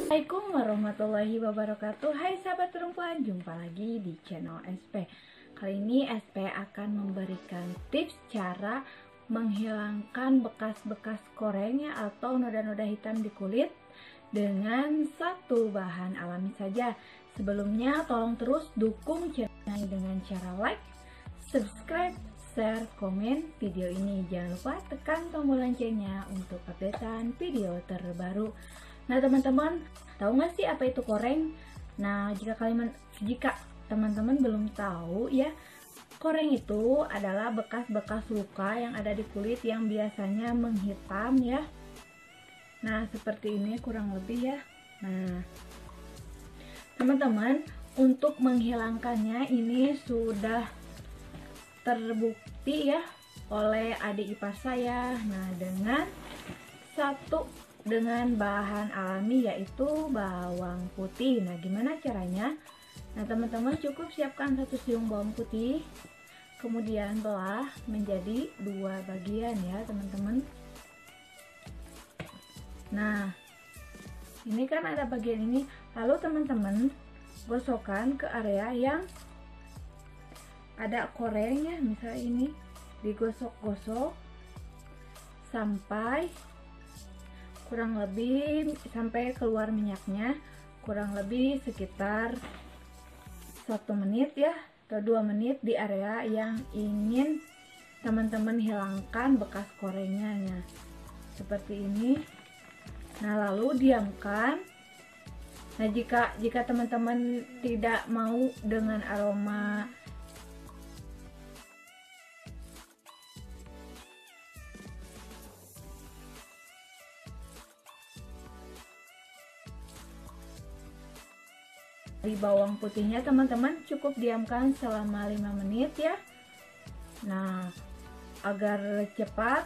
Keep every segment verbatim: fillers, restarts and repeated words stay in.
Assalamualaikum warahmatullahi wabarakatuh. Hai sahabat perempuan, jumpa lagi di channel S P. Kali ini S P akan memberikan tips cara menghilangkan bekas-bekas korengnya atau noda-noda hitam di kulit dengan satu bahan alami saja. Sebelumnya tolong terus dukung channel ini dengan cara like, subscribe, share, komen video ini. Jangan lupa tekan tombol loncengnya untuk updatean video terbaru. Nah teman-teman, tahu nggak sih apa itu koreng? Nah jika kalian jika teman-teman belum tahu ya, koreng itu adalah bekas-bekas luka yang ada di kulit yang biasanya menghitam ya. Nah seperti ini kurang lebih ya. Nah teman-teman, untuk menghilangkannya ini sudah terbukti ya oleh adik ipar saya. Nah dengan satu dengan bahan alami yaitu bawang putih. Nah gimana caranya? Nah teman-teman cukup siapkan satu siung bawang putih, kemudian belah menjadi dua bagian ya teman-teman. Nah ini kan ada bagian ini, lalu teman-teman gosokkan ke area yang ada korengnya. Misalnya ini digosok-gosok sampai kurang lebih sampai keluar minyaknya, kurang lebih sekitar satu menit ya atau dua menit di area yang ingin teman-teman hilangkan bekas korengnya. Nah, seperti ini. Nah lalu diamkan. Nah jika jika teman-teman tidak mau dengan aroma di bawang putihnya, teman-teman cukup diamkan selama lima menit ya. Nah agar cepat,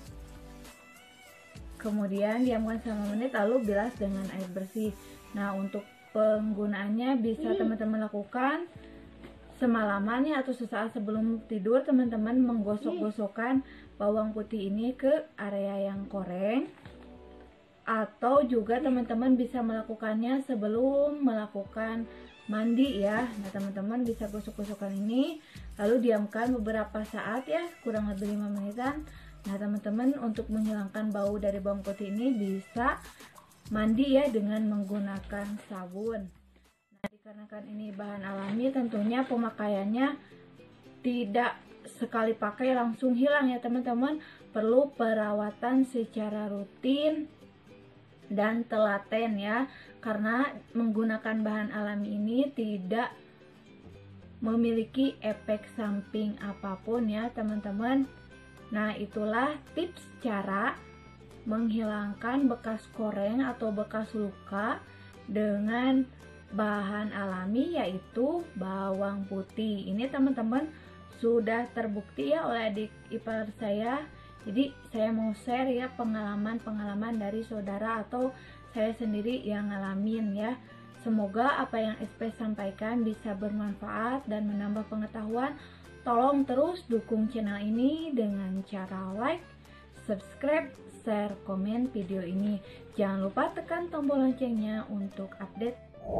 kemudian diamkan selama menit lalu bilas dengan air bersih. Nah untuk penggunaannya bisa teman-teman lakukan semalaman ya, atau sesaat sebelum tidur teman-teman menggosok-gosokkan bawang putih ini ke area yang koreng. Atau juga teman-teman bisa melakukannya sebelum melakukan mandi ya. Nah teman-teman bisa gosok-gosokkan ini lalu diamkan beberapa saat ya, kurang lebih lima menitan. Nah teman-teman untuk menghilangkan bau dari bawang putih ini bisa mandi ya dengan menggunakan sabun. Nah dikarenakan ini bahan alami, tentunya pemakaiannya tidak sekali pakai langsung hilang ya teman-teman. Perlu perawatan secara rutin dan telaten ya, karena menggunakan bahan alami ini tidak memiliki efek samping apapun ya teman-teman. Nah itulah tips cara menghilangkan bekas koreng atau bekas luka dengan bahan alami yaitu bawang putih. Ini teman-teman sudah terbukti ya oleh adik ipar saya. Jadi saya mau share ya pengalaman-pengalaman dari saudara atau saya sendiri yang ngalamin ya. Semoga apa yang S P sampaikan bisa bermanfaat dan menambah pengetahuan. Tolong terus dukung channel ini dengan cara like, subscribe, share, komen video ini. Jangan lupa tekan tombol loncengnya untuk update.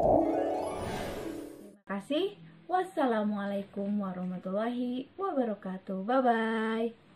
Terima kasih. Wassalamualaikum warahmatullahi wabarakatuh. Bye bye.